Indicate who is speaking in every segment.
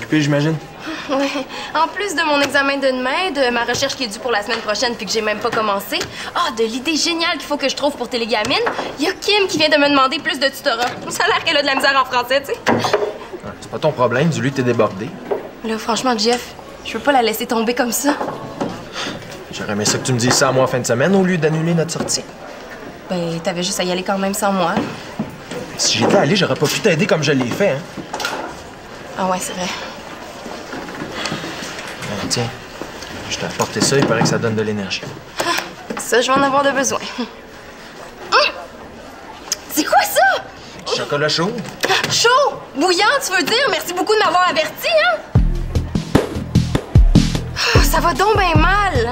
Speaker 1: occupé, j'imagine?
Speaker 2: Ouais. En plus de mon examen de demain, de ma recherche qui est due pour la semaine prochaine puis que j'ai même pas commencé, de l'idée géniale qu'il faut que je trouve pour Télégamine, il y a Kim qui vient de me demander plus de tutorat. Ça a l'air qu'elle a de la misère en français, tu sais.
Speaker 1: C'est pas ton problème, dis-lui que t'es débordé.
Speaker 2: Là, franchement, Jeff, je peux pas la laisser tomber comme ça.
Speaker 1: J'aurais aimé ça que tu me dises ça à moi en fin de semaine au lieu d'annuler notre sortie.
Speaker 2: Ben, t'avais juste à y aller quand même sans moi.
Speaker 1: Si j'étais allé, j'aurais pas pu t'aider comme je l'ai fait, hein.
Speaker 2: Ah ouais, c'est vrai.
Speaker 1: Tiens, je t'ai apporté ça, il paraît que ça donne de l'énergie.
Speaker 2: Ça, je vais en avoir de besoin. C'est quoi ça?
Speaker 1: Chocolat chaud.
Speaker 2: Chaud? Bouillant, tu veux dire? Merci beaucoup de m'avoir averti, hein? Ça va donc bien mal.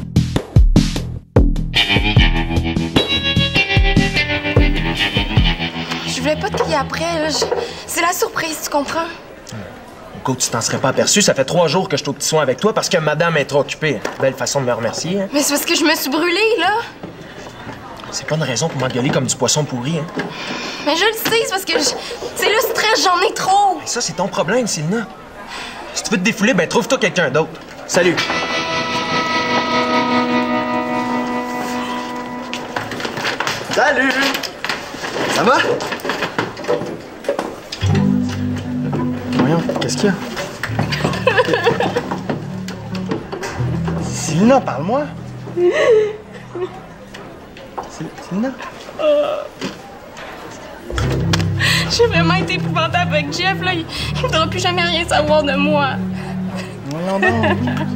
Speaker 2: Je voulais pas te crier après, là. C'est la surprise, tu comprends?
Speaker 1: Écoute, tu t'en serais pas aperçu, ça fait 3 jours que je suis au petit soin avec toi parce que madame est trop occupée. Belle façon de me remercier, hein?
Speaker 2: Mais c'est parce que je me suis brûlée, là.
Speaker 1: C'est pas une raison pour m'engueuler comme du poisson pourri, hein?
Speaker 2: Mais je le sais, c'est parce que c'est le stress, j'en ai trop.
Speaker 1: Mais ça, c'est ton problème, Sylvina. Si tu veux te défouler, ben trouve-toi quelqu'un d'autre. Salut!
Speaker 3: Salut! Ça va? Voyons, qu'est-ce qu'il y a? Sylvina, parle-moi! Sylvina?
Speaker 2: J'ai vraiment été épouvantable avec Jeff, là. Il ne voudra plus jamais rien savoir de moi.
Speaker 3: Voyons donc!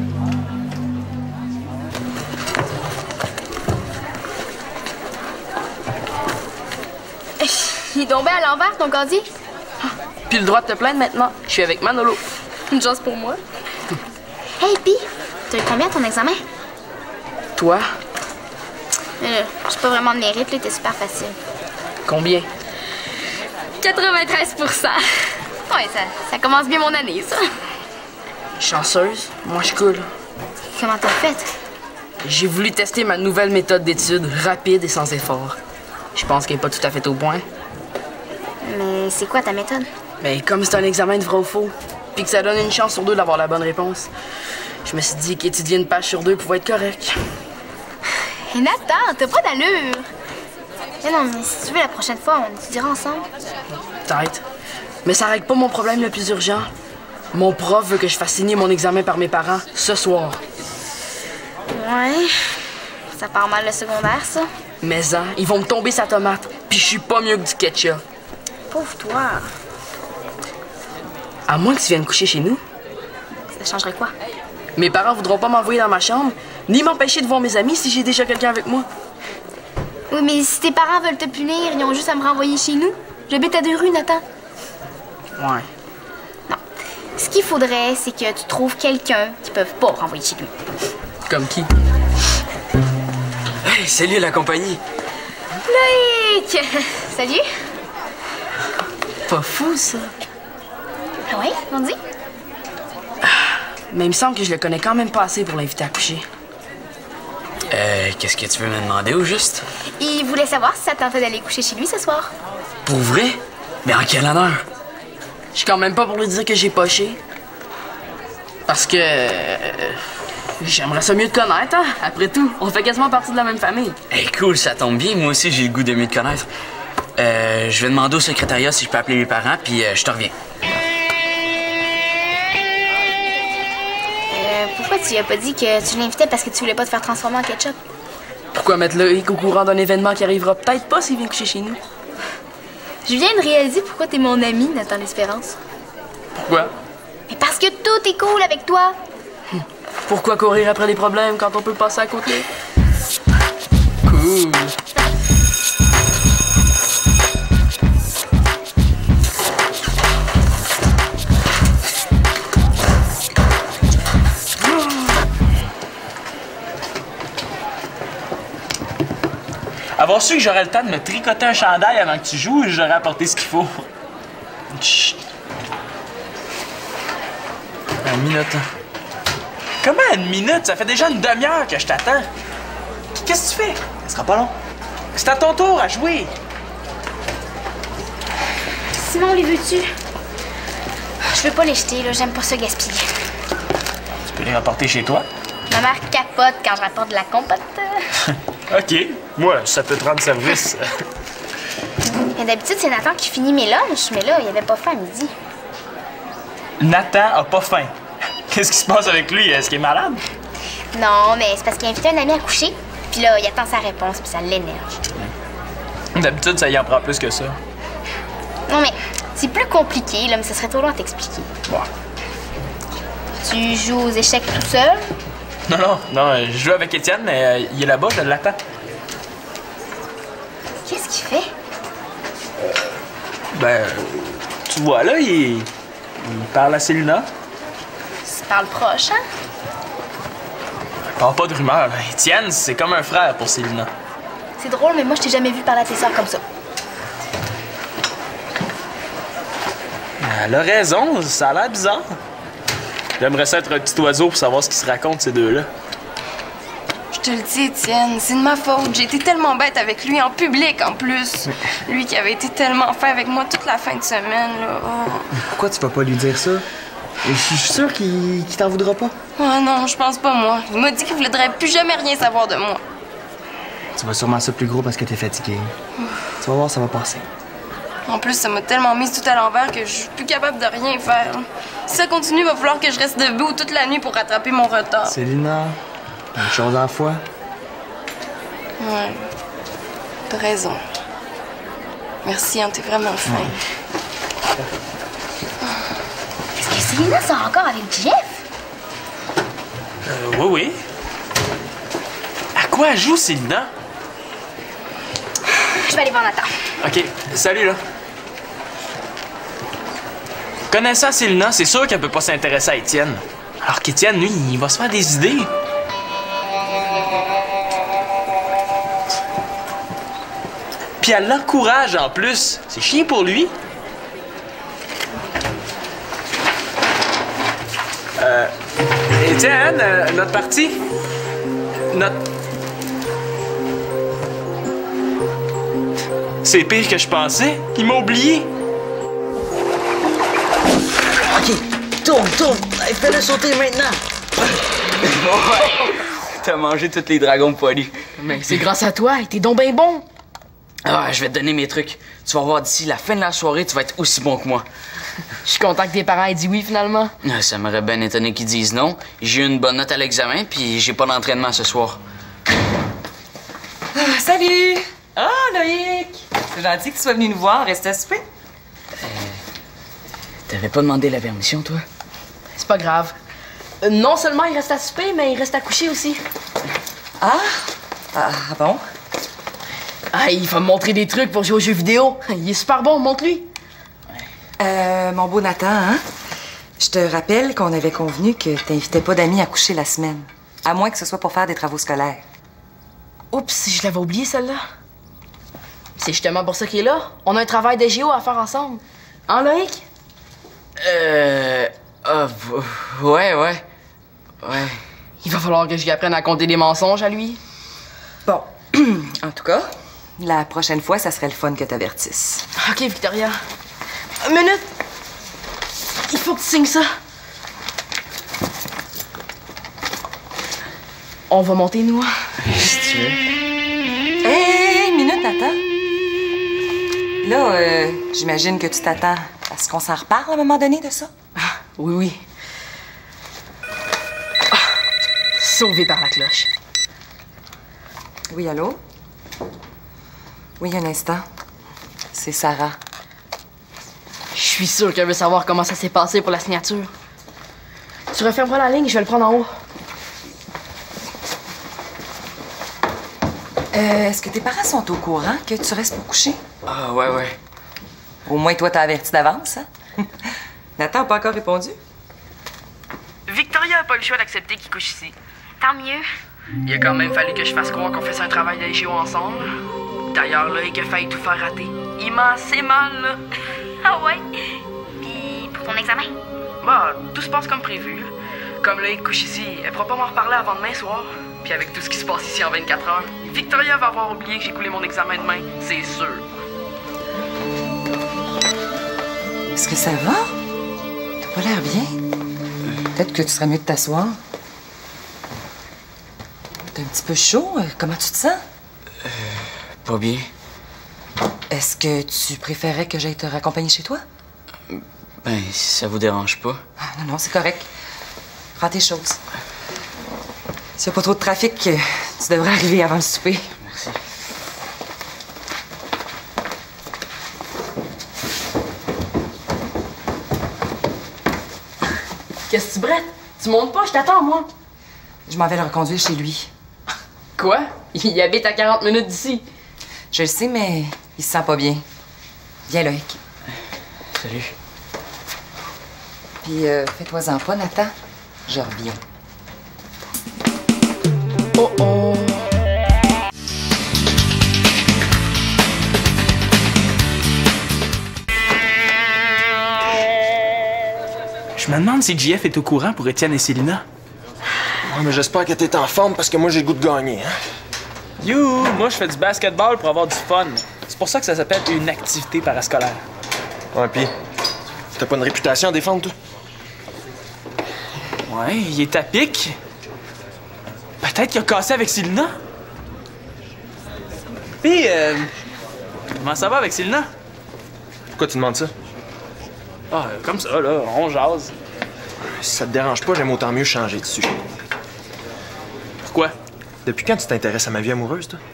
Speaker 4: Il est tombé à l'envers, ton casier.
Speaker 5: Puis le droit de te plaindre maintenant. Je suis avec Manolo.
Speaker 2: Une chance pour moi.
Speaker 4: Hey, Pi, t'as eu combien à ton examen?
Speaker 5: Toi,
Speaker 4: J'ai pas vraiment de mérite, là, t'es super facile.
Speaker 5: combien?
Speaker 4: 93 Ouais, ça commence bien mon année, ça.
Speaker 5: Chanceuse, moi je coule.
Speaker 4: Comment t'as fait?
Speaker 5: J'ai voulu tester ma nouvelle méthode d'étude, rapide et sans effort. Je pense qu'elle est pas tout à fait au point.
Speaker 4: Mais c'est quoi ta méthode?
Speaker 5: Mais comme c'est un examen de vrai ou faux, puis que ça donne une chance sur 2 d'avoir la bonne réponse, je me suis dit qu'étudier une page sur 2 pouvait être correct.
Speaker 4: Hé, Nathan, t'as pas d'allure. Mais non, mais si tu veux, la prochaine fois, on étudiera ensemble.
Speaker 5: Peut-être. Mais ça règle pas mon problème le plus urgent. Mon prof veut que je fasse signer mon examen par mes parents ce soir.
Speaker 4: Ouais. Ça part mal le secondaire, ça.
Speaker 5: Mais ils vont me tomber sa tomate, puis je suis pas mieux que du ketchup.
Speaker 4: Pauvre toi.
Speaker 5: À moins que tu viennes coucher chez nous.
Speaker 4: Ça changerait quoi?
Speaker 5: Mes parents voudront pas m'envoyer dans ma chambre, ni m'empêcher de voir mes amis si j'ai déjà quelqu'un avec moi.
Speaker 4: Oui, mais si tes parents veulent te punir, ils ont juste à me renvoyer chez nous. J'habite à 2 rues, Nathan.
Speaker 5: Ouais.
Speaker 4: Non. Ce qu'il faudrait, c'est que tu trouves quelqu'un qui peuvent pas renvoyer chez lui.
Speaker 5: Comme qui?
Speaker 6: Hey, salut la compagnie!
Speaker 4: Loïc! Salut!
Speaker 5: Pas fou, ça.
Speaker 4: Ah oui, on dit?
Speaker 5: Mais il me semble que je le connais quand même pas assez pour l'inviter à coucher.
Speaker 6: Qu'est-ce que tu veux me demander au juste?
Speaker 4: Il voulait savoir si ça tentait d'aller coucher chez lui ce soir.
Speaker 6: Pour vrai? Mais en quel honneur?
Speaker 5: Je suis quand même pas pour lui dire que j'ai poché. Parce que... j'aimerais ça mieux te connaître, hein? Après tout, on fait quasiment partie de la même famille.
Speaker 6: Hey, cool, ça tombe bien. Moi aussi, j'ai le goût de mieux te connaître. Je vais demander au secrétariat si je peux appeler mes parents, puis je te reviens.
Speaker 4: Pourquoi tu lui as pas dit que tu l'invitais parce que tu voulais pas te faire transformer en ketchup?
Speaker 5: Pourquoi mettre Loïc au courant d'un événement qui arrivera peut-être pas s'il vient coucher chez nous?
Speaker 4: Je viens de réaliser pourquoi t'es mon ami, Nathan L'Espérance.
Speaker 5: Pourquoi?
Speaker 4: Mais parce que tout est cool avec toi.
Speaker 5: Pourquoi courir après les problèmes quand on peut passer à côté? Cool.
Speaker 7: Avoir su que j'aurais le temps de me tricoter un chandail avant que tu joues, j'aurais apporté ce qu'il faut. Chut. Une minute. Comment une minute? Ça fait déjà une demi-heure que je t'attends. Qu'est-ce que tu fais?
Speaker 3: Ça sera pas long.
Speaker 7: C'est à ton tour à jouer.
Speaker 4: Simon, les veux-tu?
Speaker 3: Je
Speaker 4: Je veux pas les jeter, là. J'aime pas ça gaspiller.
Speaker 7: Tu peux les rapporter chez toi?
Speaker 4: Ma mère capote quand je rapporte de la compote.
Speaker 1: OK. Moi, ça peut te rendre service.
Speaker 4: Mais d'habitude, c'est Nathan qui finit mes lunchs, mais là, il avait pas faim à midi.
Speaker 7: Nathan a pas faim. Qu'est-ce qui se passe avec lui? Est-ce qu'il est malade?
Speaker 4: Non, mais c'est parce qu'il a invité un ami à coucher. Puis là, il attend sa réponse, puis ça l'énerve.
Speaker 7: D'habitude, ça y en prend plus que ça.
Speaker 4: Non, mais c'est plus compliqué, là, mais ça serait trop long à t'expliquer.
Speaker 7: Ouais.
Speaker 4: Tu joues aux échecs tout seul?
Speaker 7: Non, je joue avec Étienne, mais il est là-bas, je l'attends.
Speaker 4: Qu'est-ce qu'il fait?
Speaker 7: Ben, tu vois, là, il parle à Célina.
Speaker 4: Tu parles proche, hein?
Speaker 7: Il parle pas de rumeurs. Étienne, c'est comme un frère pour Célina.
Speaker 4: C'est drôle, mais moi, je t'ai jamais vu parler à tes sœurs comme ça.
Speaker 7: Elle a raison, ça a l'air bizarre. J'aimerais ça être un petit oiseau pour savoir ce qu'ils se racontent, ces deux-là.
Speaker 2: Je te le dis, Étienne, c'est de ma faute. J'ai été tellement bête avec lui, en public en plus. Lui qui avait été tellement fin avec moi toute la fin de semaine, là. Oh.
Speaker 3: Pourquoi tu vas pas lui dire ça? Je suis sûr qu'il t'en voudra pas.
Speaker 2: Oh non, je pense pas, moi. Il m'a dit qu'il voudrait plus jamais rien savoir de moi.
Speaker 3: Tu vas sûrement ça plus gros parce que t'es fatigué. Tu vas voir, ça va passer.
Speaker 2: En plus, ça m'a tellement mise tout à l'envers que je suis plus capable de rien faire. Si ça continue, il va falloir que je reste debout toute la nuit pour rattraper mon retard.
Speaker 3: Célina, une chose à la fois.
Speaker 2: Ouais. T'as raison. Merci, hein, t'es vraiment fin.
Speaker 4: Est-ce que Célina sort encore avec Jeff?
Speaker 7: Oui. À quoi elle joue, Célina?
Speaker 4: Je vais aller voir Nathan.
Speaker 7: OK, salut, là. Connaissant Célina, c'est sûr qu'elle peut pas s'intéresser à Étienne. Alors qu'Étienne, lui, il va se faire des idées. Puis elle l'encourage en plus. C'est chiant pour lui. Étienne, notre partie. C'est pire que je pensais. Il m'a oublié.
Speaker 6: OK, tourne. Hey, fais-le sauter maintenant. T'as mangé tous les dragons poilus.
Speaker 5: Mais c'est grâce à toi, t'es donc ben bon.
Speaker 6: Ah, je vais te donner mes trucs. Tu vas voir d'ici la fin de la soirée, tu vas être aussi bon que moi.
Speaker 5: Je suis content que tes parents aient dit oui, finalement.
Speaker 6: Ça m'aurait bien étonné qu'ils disent non. J'ai eu une bonne note à l'examen, puis j'ai pas d'entraînement ce soir.
Speaker 8: Salut! Ah, Loïc! C'est gentil que tu sois venu nous voir. Reste à souper.
Speaker 6: T'avais pas demandé la permission, toi?
Speaker 5: C'est pas grave. Non seulement il reste à souper, mais il reste à coucher aussi.
Speaker 8: Ah bon?
Speaker 5: Ah, il va me montrer des trucs pour jouer aux jeux vidéo. Il est super bon, montre-lui.
Speaker 8: Mon beau Nathan, hein? Je te rappelle qu'on avait convenu que t'invitais pas d'amis à coucher la semaine. À moins que ce soit pour faire des travaux scolaires.
Speaker 5: Oups, je l'avais oublié, celle-là. C'est justement pour ça qu'il est là. On a un travail de géo à faire ensemble. Hein, Loïc?
Speaker 6: Ouais.
Speaker 5: Il va falloir que je lui apprenne à compter des mensonges à lui.
Speaker 8: Bon, en tout cas, la prochaine fois, ça serait le fun que t'avertisses.
Speaker 5: OK, Victoria. Une minute. Il faut que tu signes ça. On va monter, nous.
Speaker 6: Si tu veux.
Speaker 8: Hey, minute, Nathan. Là, j'imagine que tu t'attends à ce qu'on s'en reparle à un moment donné de ça?
Speaker 5: Oui. Ah, sauvé par la cloche.
Speaker 8: Oui, allô? Oui, un instant. C'est Sarah.
Speaker 5: Je suis sûre qu'elle veut savoir comment ça s'est passé pour la signature. Tu refermeras la ligne, je vais le prendre en haut.
Speaker 8: Est-ce que tes parents sont au courant que tu restes pour coucher?
Speaker 6: Ah, ouais.
Speaker 8: Au moins, toi, t'as averti d'avance, hein? Nathan n'a pas encore répondu?
Speaker 5: Victoria a pas le choix d'accepter qu'il couche ici.
Speaker 4: Tant mieux.
Speaker 5: Il a quand même fallu que je fasse croire qu'on faisait un travail de géo ensemble. D'ailleurs, là, il a failli tout faire rater. Il m'a assez mal, là.
Speaker 4: Ah ouais? Puis pour ton examen?
Speaker 5: Bah, tout se passe comme prévu. Comme là, il couche ici, elle pourra pas m'en reparler avant demain soir. Puis avec tout ce qui se passe ici en 24 heures, Victoria va avoir oublié que j'ai coulé mon examen demain, c'est sûr.
Speaker 8: Est-ce que ça va? T'as Pas l'air bien. Peut-être que tu serais mieux de t'asseoir. T'es un petit peu chaud. Comment tu te sens?
Speaker 6: Pas bien.
Speaker 8: Est-ce que tu préférais que j'aille te raccompagner chez toi?
Speaker 6: Ben, si ça vous dérange pas.
Speaker 8: Ah, non, c'est correct. Prends tes choses. S'il n'y a pas trop de trafic, tu devrais arriver avant le souper.
Speaker 6: Merci.
Speaker 5: Qu'est-ce que tu brettes? Tu montes pas, je t'attends, moi.
Speaker 8: Je m'en vais le reconduire chez lui.
Speaker 5: Quoi? Il habite à 40 minutes d'ici.
Speaker 8: Je le sais, mais il se sent pas bien. Viens, Loïc.
Speaker 6: Salut.
Speaker 8: Puis, fais-toi-en pas, Nathan. Je reviens.
Speaker 5: Oh oh!
Speaker 7: Je me demande si JF est au courant pour Étienne et Célina.
Speaker 1: Ouais, mais j'espère que t'es en forme parce que moi, j'ai le goût de gagner. Hein?
Speaker 7: You! Moi, je fais du basketball pour avoir du fun. C'est pour ça que ça s'appelle une activité parascolaire.
Speaker 1: Ouais, pis t'as pas une réputation à défendre, toi?
Speaker 7: Ouais, il est à pic. Peut-être qu'il a cassé avec Célina. Pis, comment ça va avec Célina?
Speaker 1: Pourquoi tu demandes ça?
Speaker 7: Ah, comme ça, là, on jase.
Speaker 1: Si ça te dérange pas, j'aime autant mieux changer de sujet.
Speaker 7: Pourquoi?
Speaker 1: Depuis quand tu t'intéresses à ma vie amoureuse, toi?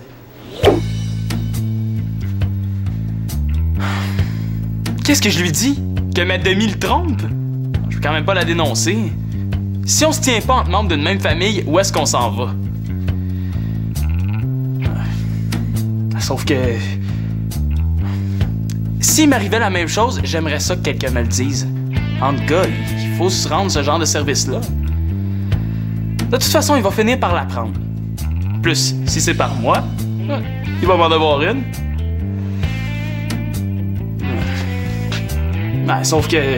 Speaker 7: Qu'est-ce que je lui dis? Que ma demi le trompe? Je peux quand même pas la dénoncer. Si on se tient pas entre membres d'une même famille, où est-ce qu'on s'en va? Sauf que... S'il m'arrivait la même chose, j'aimerais ça que quelqu'un me le dise. Entre gars, il faut se rendre ce genre de service-là. De toute façon, il va finir par l'apprendre. Plus, si c'est par moi, il va m'en avoir une. Ben, sauf que...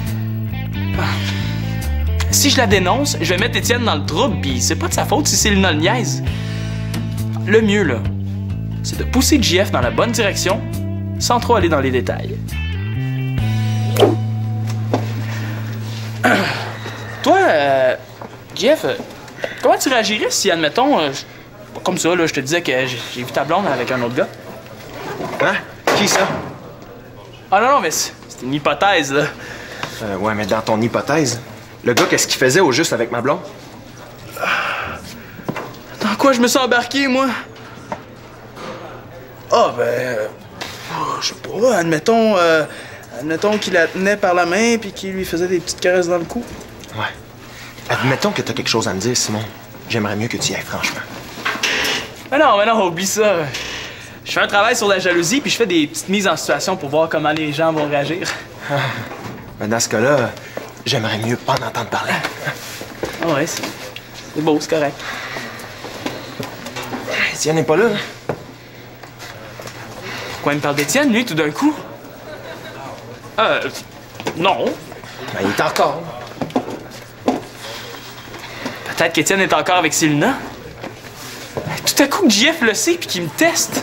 Speaker 7: Si je la dénonce, je vais mettre Étienne dans le trouble, pis c'est pas de sa faute si Célina le niaise. Le mieux, là, c'est de pousser JF dans la bonne direction, sans trop aller dans les détails. Toi, JF, comment tu réagirais si, admettons, comme ça, là, je te disais que j'ai vu ta blonde avec un autre gars?
Speaker 1: Hein? Qui ça?
Speaker 7: Ah non, mais c'est une hypothèse, là.
Speaker 1: Ouais, mais dans ton hypothèse, le gars, qu'est-ce qu'il faisait au juste avec ma blonde?
Speaker 7: Dans quoi je me suis embarqué, moi? Ah, ben... je sais pas, admettons qu'il la tenait par la main puis qu'il lui faisait des petites caresses dans le cou.
Speaker 1: Ouais. Admettons que t'as quelque chose à me dire, Simon. J'aimerais mieux que tu y ailles, franchement.
Speaker 7: Mais non, oublie ça. Je fais un travail sur la jalousie puis je fais des petites mises en situation pour voir comment les gens vont réagir.
Speaker 1: Mais dans ce cas-là, j'aimerais mieux pas en entendre parler.
Speaker 7: Ah ouais, c'est beau, c'est correct.
Speaker 1: Étienne n'est pas là, hein?
Speaker 7: Pourquoi il me parle d'Étienne, lui, tout d'un coup? Non.
Speaker 1: Ben, il est encore.
Speaker 7: Peut-être qu'Étienne est encore avec Célina. Tout à coup que JF le sait puis qu'il me teste.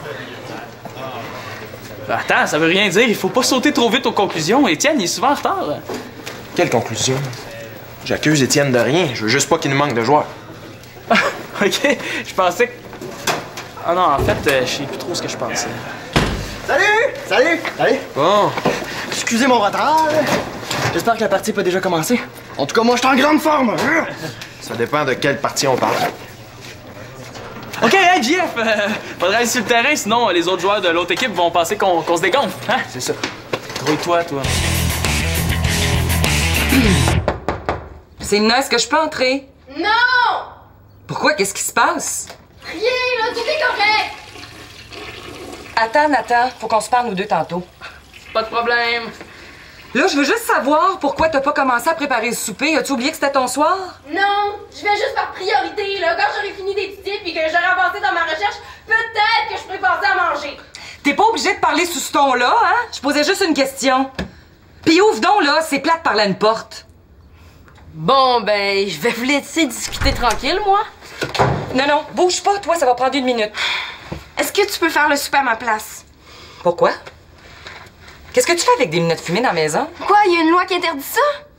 Speaker 7: Attends, ça veut rien dire. Il faut pas sauter trop vite aux conclusions. Étienne, il est souvent en retard.
Speaker 1: Quelle conclusion? J'accuse Étienne de rien. Je veux juste pas qu'il nous manque de joueurs.
Speaker 7: OK, je pensais que... Ah non, en fait, je sais plus trop ce que je pensais.
Speaker 3: Salut!
Speaker 1: Bon.
Speaker 3: Excusez mon retard. J'espère que la partie peut déjà commencer. En tout cas, moi, je suis en grande forme.
Speaker 1: Ça dépend de quelle partie on parle.
Speaker 7: OK, hey, JF, faudrait aller sur le terrain, sinon les autres joueurs de l'autre équipe vont penser qu'on se dégonfle, hein?
Speaker 1: C'est ça.
Speaker 7: Grouille-toi, toi.
Speaker 8: Célina, est-ce que je peux entrer?
Speaker 2: Non!
Speaker 8: Pourquoi? Qu'est-ce qui se passe?
Speaker 2: Rien, là, tout est correct!
Speaker 8: Attends, Nathan, faut qu'on se parle nous deux tantôt.
Speaker 5: Pas de problème.
Speaker 8: Là, je veux juste savoir pourquoi t'as pas commencé à préparer le souper. As-tu oublié que c'était ton soir?
Speaker 2: Non, je vais juste par priorité, là. Quand j'aurai fini d'étudier puis que j'aurai avancé dans ma recherche, peut-être que je prépare ça à manger.
Speaker 8: T'es pas obligé de parler sous ce ton-là, hein? Je posais juste une question. Puis ouvre donc, là, c'est plate par là une porte.
Speaker 5: Bon, ben, je vais vous laisser discuter tranquille, moi.
Speaker 8: Non, bouge pas, toi, ça va prendre 1 minute.
Speaker 2: Est-ce que tu peux faire le souper à ma place?
Speaker 8: Pourquoi? Qu'est-ce que tu fais avec des lunettes fumées dans la maison?
Speaker 2: Quoi, il y a une loi qui interdit ça?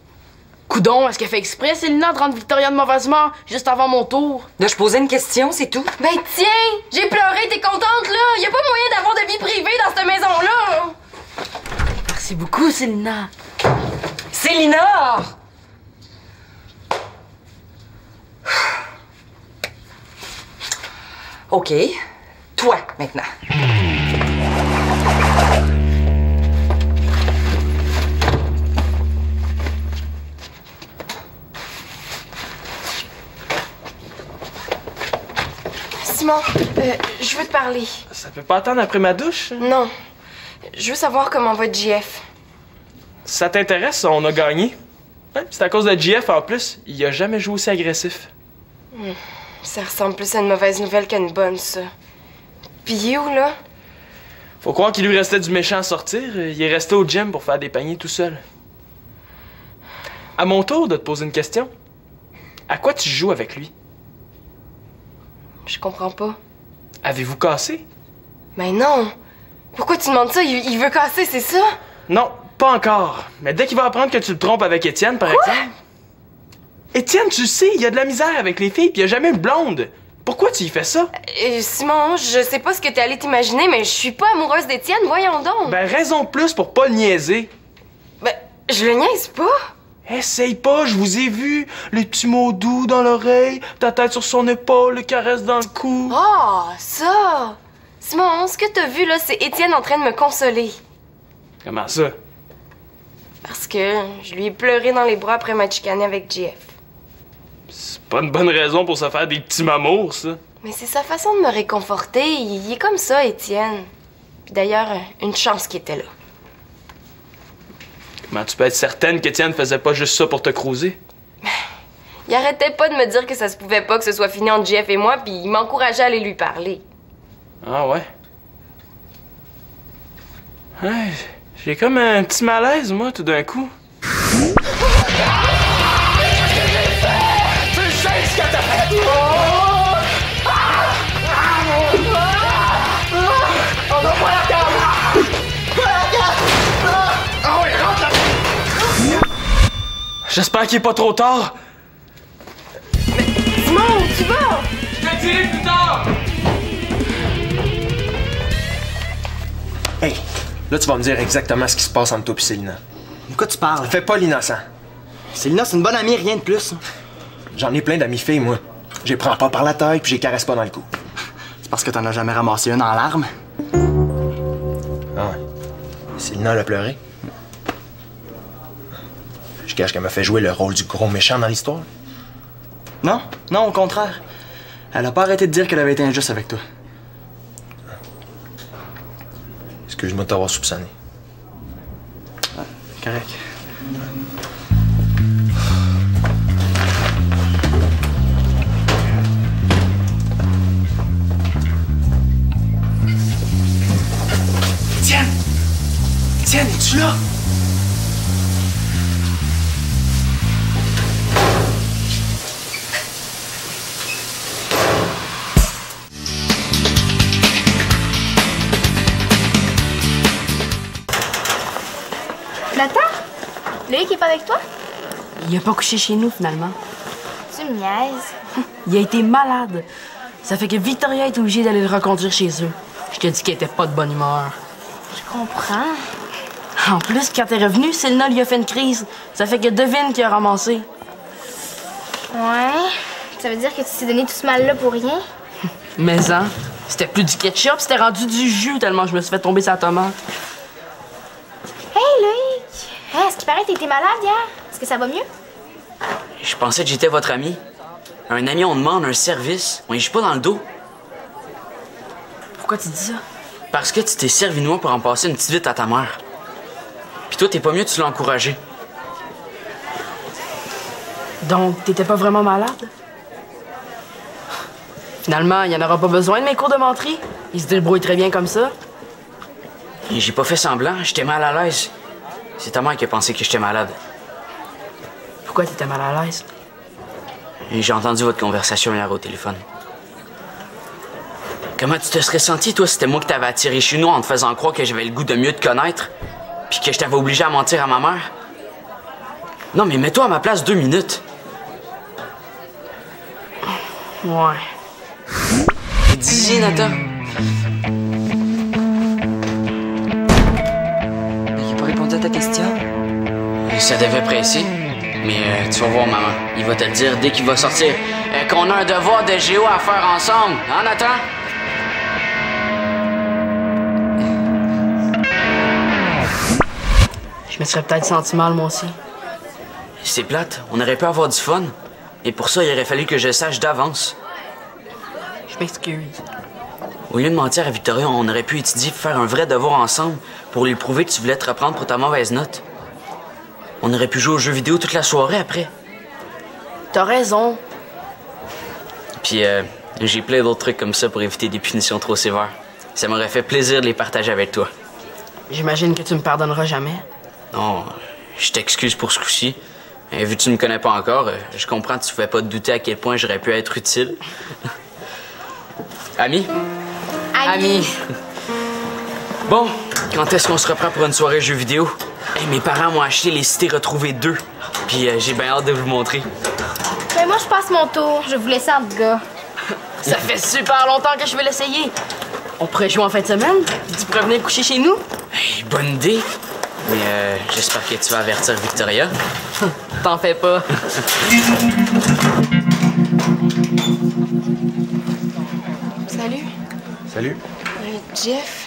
Speaker 5: Coudon, est-ce qu'elle fait exprès, Célina, de rendre Victoria de mauvaise humeur juste avant mon tour?
Speaker 8: Là, je posais une question, c'est tout.
Speaker 2: Ben tiens, j'ai pleuré, t'es contente là? Y a pas moyen d'avoir de vie privée dans cette maison-là!
Speaker 5: Merci beaucoup, Célina.
Speaker 8: Célina! OK. Toi, maintenant.
Speaker 2: Simon, je veux te parler.
Speaker 7: Ça peut pas attendre après ma douche?
Speaker 2: Non. Je veux savoir comment va JF.
Speaker 7: Ça t'intéresse? On a gagné. Ouais, c'est à cause de JF en plus. Il a jamais joué aussi agressif.
Speaker 2: Ça ressemble plus à une mauvaise nouvelle qu'à une bonne, ça. Pis il est où, là?
Speaker 7: Faut croire qu'il lui restait du méchant à sortir. Il est resté au gym pour faire des paniers tout seul. À mon tour de te poser une question. À quoi tu joues avec lui?
Speaker 2: Je comprends pas.
Speaker 7: Avez-vous cassé?
Speaker 2: Mais non! Pourquoi tu demandes ça? Il veut casser, c'est ça?
Speaker 7: Non, pas encore. Mais dès qu'il va apprendre que tu le trompes avec Étienne, par exemple... Étienne, tu sais, il a de la misère avec les filles, puis il a jamais une blonde. Pourquoi tu y fais ça?
Speaker 2: Simon, je sais pas ce que t'es allé t'imaginer, mais je suis pas amoureuse d'Étienne, voyons donc!
Speaker 7: Ben, raison de plus pour pas le niaiser.
Speaker 2: Ben, je le niaise pas!
Speaker 7: Essaye pas, je vous ai vu. Les petits mots doux dans l'oreille, ta tête sur son épaule, le caresse dans le cou.
Speaker 2: Oh, ça! Simon, ce que t'as vu, là, c'est Étienne en train de me consoler.
Speaker 7: Comment ça?
Speaker 2: Parce que je lui ai pleuré dans les bras après ma chicanée avec JF.
Speaker 7: C'est pas une bonne raison pour se faire des petits mamours, ça.
Speaker 2: Mais c'est sa façon de me réconforter. Il est comme ça, Étienne. Puis d'ailleurs, une chance qu'il était là.
Speaker 7: Comment tu peux être certaine qu'Étienne faisait pas juste ça pour te cruiser?
Speaker 2: Il arrêtait pas de me dire que ça se pouvait pas que ce soit fini entre JF et moi, puis il m'encourageait à aller lui parler.
Speaker 7: Ah ouais? Ouais, j'ai comme un petit malaise, moi, tout d'un coup. J'espère qu'il est pas trop tard.
Speaker 2: Simon, tu vas?
Speaker 7: Je te dirai plus tard.
Speaker 1: Hey, là, tu vas me dire exactement ce qui se passe entre toi et Célina.
Speaker 3: De quoi tu parles?
Speaker 1: Fais pas l'innocent.
Speaker 3: Célina, c'est une bonne amie, rien de plus.
Speaker 1: J'en ai plein d'amis filles, moi. Je les prends pas par la taille puis je les caresse pas dans le cou.
Speaker 3: C'est parce que t'en as jamais ramassé une en larmes.
Speaker 1: Ah ouais. Célina, elle a pleuré. Je cache qu'elle m'a fait jouer le rôle du gros méchant dans l'histoire.
Speaker 3: Non, non, au contraire. Elle a pas arrêté de dire qu'elle avait été injuste avec toi.
Speaker 1: Excuse-moi de t'avoir soupçonné.
Speaker 3: Correct.
Speaker 1: Tiens, es-tu là?
Speaker 4: Nathan? Loïc est pas avec toi?
Speaker 5: Il a pas couché chez nous, finalement.
Speaker 4: Tu me niaises.
Speaker 5: Il a été malade. Ça fait que Victoria est obligée d'aller le reconduire chez eux. Je te dis qu'elle était pas de bonne humeur.
Speaker 4: Je comprends.
Speaker 5: En plus, quand t'es revenu, Célina lui a fait une crise. Ça fait que devine qui a ramassé.
Speaker 4: Ouais. Ça veut dire que tu t'es donné tout ce mal-là pour rien?
Speaker 5: Mais hein, c'était plus du ketchup, c'était rendu du jus tellement je me suis fait tomber sa tomate.
Speaker 4: Hey, Loïc! Hein, est-ce qu'il paraît que t'étais malade hier? Est-ce que ça va mieux?
Speaker 6: Je pensais que j'étais votre ami. Un ami, on demande un service. On y joue pas dans le dos.
Speaker 5: Pourquoi tu dis ça?
Speaker 6: Parce que tu t'es servi de moi pour en passer une petite vite à ta mère. Puis toi, t'es pas mieux, tu l'as encouragé.
Speaker 5: Donc, t'étais pas vraiment malade? Finalement, il y en aura pas besoin de mes cours de menterie. Ils se débrouillent très bien comme ça.
Speaker 6: Et j'ai pas fait semblant, j'étais mal à l'aise. C'est ta mère qui a pensé que j'étais malade.
Speaker 5: Pourquoi t'étais mal à l'aise?
Speaker 6: Et j'ai entendu votre conversation hier au téléphone. Comment tu te serais senti, toi, si c'était moi qui t'avais attiré chez nous en te faisant croire que j'avais le goût de mieux te connaître, puis que je t'avais obligé à mentir à ma mère? Non, mais mets-toi à ma place 2 minutes.
Speaker 5: Ouais.
Speaker 6: Dis-y, Nathan.
Speaker 8: Il n'a pas répondu à ta question.
Speaker 6: Ça devait presser. Mais tu vas voir, maman. Il va te le dire dès qu'il va sortir. Qu'on a un devoir de géo à faire ensemble. Hein, Nathan?
Speaker 5: Je me serais peut-être senti mal, moi aussi.
Speaker 6: C'est plate. On aurait pu avoir du fun. Et pour ça, il aurait fallu que je sache d'avance.
Speaker 5: Je m'excuse.
Speaker 6: Au lieu de mentir à Victoria, on aurait pu étudier, faire un vrai devoir ensemble pour lui prouver que tu voulais te reprendre pour ta mauvaise note. On aurait pu jouer aux jeux vidéo toute la soirée après.
Speaker 5: T'as raison.
Speaker 6: Puis j'ai plein d'autres trucs comme ça pour éviter des punitions trop sévères. Ça m'aurait fait plaisir de les partager avec toi.
Speaker 5: J'imagine que tu me pardonneras jamais.
Speaker 6: Non, je t'excuse pour ce coup-ci. Vu que tu me connais pas encore, je comprends que tu pouvais pas te douter à quel point j'aurais pu être utile. Ami?
Speaker 2: Ami.
Speaker 6: Bon, quand est-ce qu'on se reprend pour une soirée jeux vidéo? Hey, mes parents m'ont acheté les Cités Retrouvées 2. Puis j'ai bien hâte de vous le montrer.
Speaker 2: Ben moi, je passe mon tour. Je vous laisse en gars.
Speaker 5: Ça fait super longtemps que je veux l'essayer. On pourrait jouer en fin de semaine? Tu pourrais venir coucher chez nous?
Speaker 6: Hey, bonne idée. Mais j'espère que tu vas avertir Victoria.
Speaker 5: T'en fais pas.
Speaker 2: Salut.
Speaker 1: Salut.
Speaker 2: Jeff.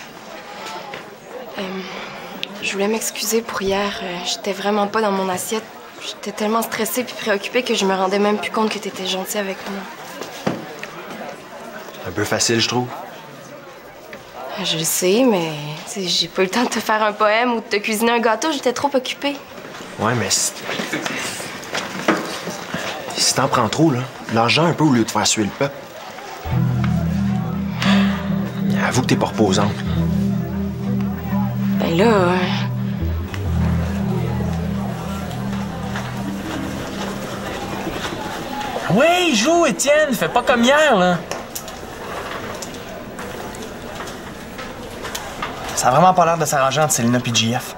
Speaker 2: Je voulais m'excuser pour hier. J'étais vraiment pas dans mon assiette. J'étais tellement stressée puis préoccupée que je me rendais même plus compte que t'étais gentil avec moi.
Speaker 1: Un peu facile, je trouve.
Speaker 2: Je le sais, mais j'ai pas eu le temps de te faire un poème ou de te cuisiner un gâteau. J'étais trop occupée.
Speaker 1: Ouais, mais si t'en prends trop, là, l'argent un peu au lieu de faire suer le peuple. Avoue que t'es pas reposante.
Speaker 2: Ben là...
Speaker 9: Oui, joue, Étienne. Fais pas comme hier, là.
Speaker 3: Ça a vraiment pas l'air de s'arranger entre Célina et JF.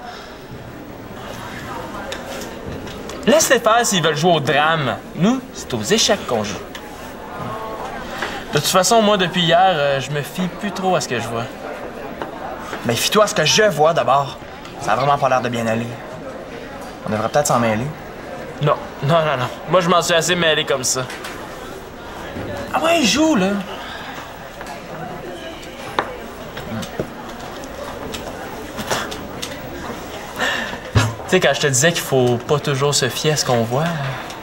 Speaker 9: Laisse-les faire s'ils veulent jouer au drame. Nous, c'est aux échecs qu'on joue. De toute façon, moi, depuis hier, je me fie plus trop à ce que je vois.
Speaker 3: Mais fie-toi à ce que je vois d'abord. Ça a vraiment pas l'air de bien aller. On devrait peut-être s'en mêler.
Speaker 9: Non. Moi, je m'en suis assez mêlé comme ça. Ah ouais, joue, là. Tu sais, quand je te disais qu'il faut pas toujours se fier à ce qu'on voit...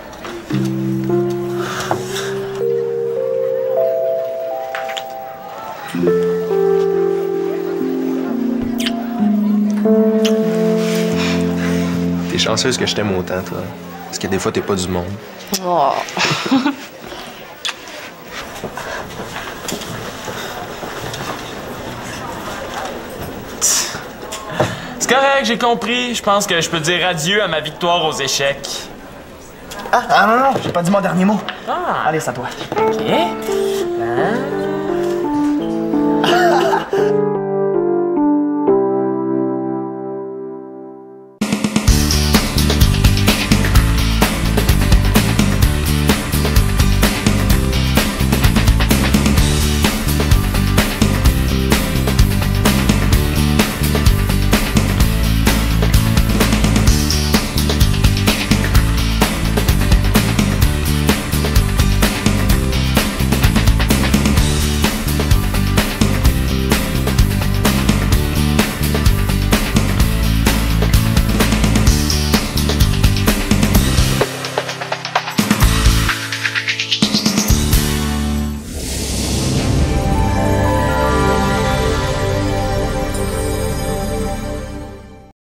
Speaker 1: T'es chanceuse que je t'aime autant, toi. Parce que des fois, t'es pas du monde.
Speaker 2: Oh.
Speaker 9: C'est correct, j'ai compris. Je pense que je peux dire adieu à ma victoire aux échecs.
Speaker 3: Ah non, j'ai pas dit mon dernier mot.
Speaker 9: Ah!
Speaker 3: Allez, c'est à toi.
Speaker 9: OK.